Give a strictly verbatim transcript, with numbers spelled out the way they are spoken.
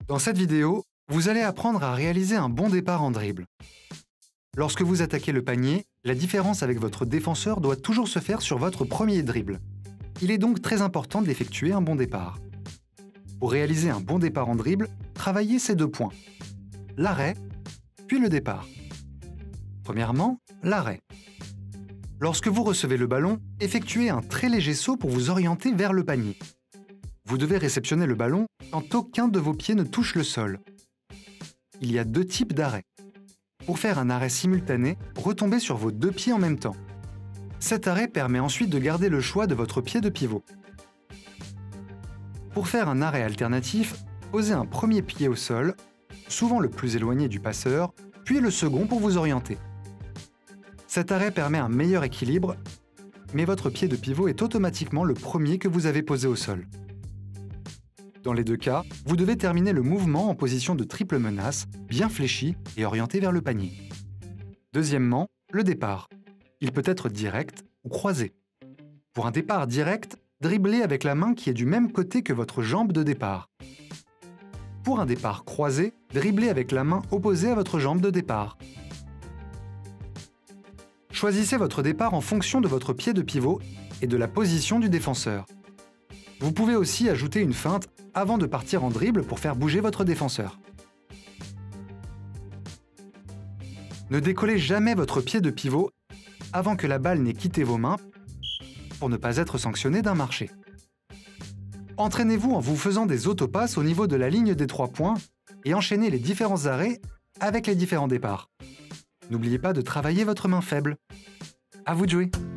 Dans cette vidéo, vous allez apprendre à réaliser un bon départ en dribble. Lorsque vous attaquez le panier, la différence avec votre défenseur doit toujours se faire sur votre premier dribble. Il est donc très important d'effectuer un bon départ. Pour réaliser un bon départ en dribble, travaillez ces deux points. L'arrêt, puis le départ. Premièrement, l'arrêt. Lorsque vous recevez le ballon, effectuez un très léger saut pour vous orienter vers le panier. Vous devez réceptionner le ballon quand aucun de vos pieds ne touche le sol. Il y a deux types d'arrêts. Pour faire un arrêt simultané, retombez sur vos deux pieds en même temps. Cet arrêt permet ensuite de garder le choix de votre pied de pivot. Pour faire un arrêt alternatif, posez un premier pied au sol, souvent le plus éloigné du passeur, puis le second pour vous orienter. Cet arrêt permet un meilleur équilibre, mais votre pied de pivot est automatiquement le premier que vous avez posé au sol. Dans les deux cas, vous devez terminer le mouvement en position de triple menace, bien fléchi et orienté vers le panier. Deuxièmement, le départ. Il peut être direct ou croisé. Pour un départ direct, dribblez avec la main qui est du même côté que votre jambe de départ. Pour un départ croisé, dribblez avec la main opposée à votre jambe de départ. Choisissez votre départ en fonction de votre pied de pivot et de la position du défenseur. Vous pouvez aussi ajouter une feinte avant de partir en dribble pour faire bouger votre défenseur. Ne décollez jamais votre pied de pivot avant que la balle n'ait quitté vos mains pour ne pas être sanctionné d'un marché. Entraînez-vous en vous faisant des autopasses au niveau de la ligne des trois points et enchaînez les différents arrêts avec les différents départs. N'oubliez pas de travailler votre main faible. À vous de jouer!